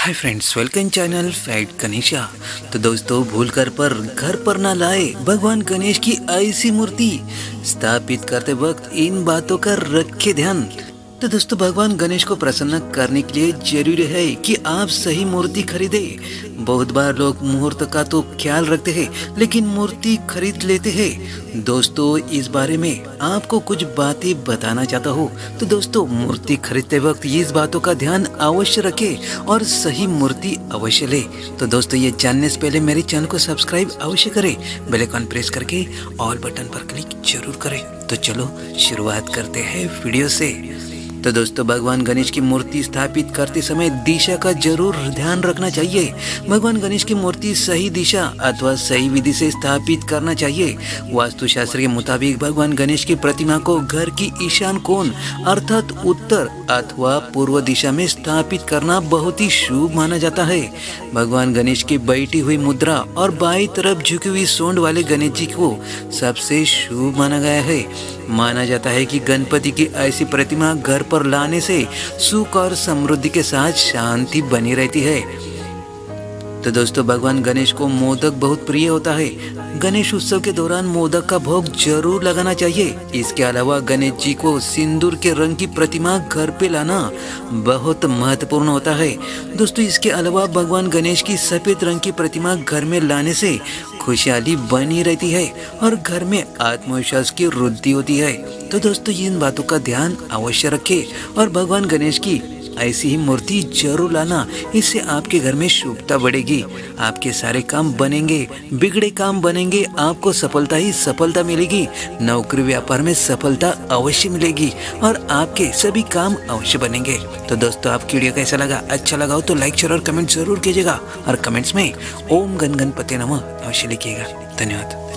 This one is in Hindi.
हाय friends, welcome channel fact Ganesha. तो दोस्तों, भूलकर पर घर पर ना लाए भगवान गणेश की ऐसी मूर्ति स्थापित करते वक्त इन बातों का रखे ध्यान। तो दोस्तों, भगवान गणेश को प्रसन्न करने के लिए जरूरी है कि आप सही मूर्ति खरीदे। बहुत बार लोग मुहूर्त का तो ख्याल रखते हैं लेकिन मूर्ति खरीद लेते हैं। दोस्तों, इस बारे में आपको कुछ बातें बताना चाहता हूँ। तो दोस्तों, मूर्ति खरीदते वक्त इस बातों का ध्यान अवश्य रखें और सही मूर्ति अवश्य ले। तो दोस्तों, ये जानने से पहले मेरे चैनल को सब्सक्राइब अवश्य करें, बेल आइकन प्रेस करके ऑल बटन पर क्लिक जरूर करें। तो चलो शुरुआत करते हैं वीडियो से। तो दोस्तों, भगवान गणेश की मूर्ति स्थापित करते समय दिशा का जरूर ध्यान रखना चाहिए। भगवान गणेश की मूर्ति सही दिशा अथवा सही विधि से स्थापित करना चाहिए। वास्तुशास्त्र के मुताबिक भगवान गणेश की प्रतिमा को घर की ईशान कोण अर्थात उत्तर अथवा पूर्व दिशा में स्थापित करना बहुत ही शुभ माना जाता है। भगवान गणेश की बैठी हुई मुद्रा और बाईं तरफ झुकी हुई सूंड वाले गणेश जी को सबसे शुभ माना गया है। माना जाता है कि गणपति की ऐसी प्रतिमा घर पर लाने से सुख और समृद्धि के साथ शांति बनी रहती है। तो दोस्तों, भगवान गणेश को मोदक बहुत प्रिय होता है। गणेश उत्सव के दौरान मोदक का भोग जरूर लगाना चाहिए। इसके अलावा गणेश जी को सिंदूर के रंग की प्रतिमा घर पे लाना बहुत महत्वपूर्ण होता है। दोस्तों, इसके अलावा भगवान गणेश की सफेद रंग की प्रतिमा घर में लाने से खुशहाली बनी रहती है और घर में आत्मविश्वास की वृद्धि होती है। तो दोस्तों, इन बातों का ध्यान अवश्य रखें और भगवान गणेश की ऐसी ही मूर्ति जरूर लाना। इससे आपके घर में शुभता बढ़ेगी, आपके सारे काम बनेंगे, बिगड़े काम बनेंगे, आपको सफलता ही सफलता मिलेगी। नौकरी व्यापार में सफलता अवश्य मिलेगी और आपके सभी काम अवश्य बनेंगे। तो दोस्तों, आपकी वीडियो कैसा लगा? अच्छा लगा हो तो लाइक शेयर और कमेंट जरूर कीजिएगा और कमेंट्स में ओम गण गणपति नमः अवश्य लिखिएगा। धन्यवाद।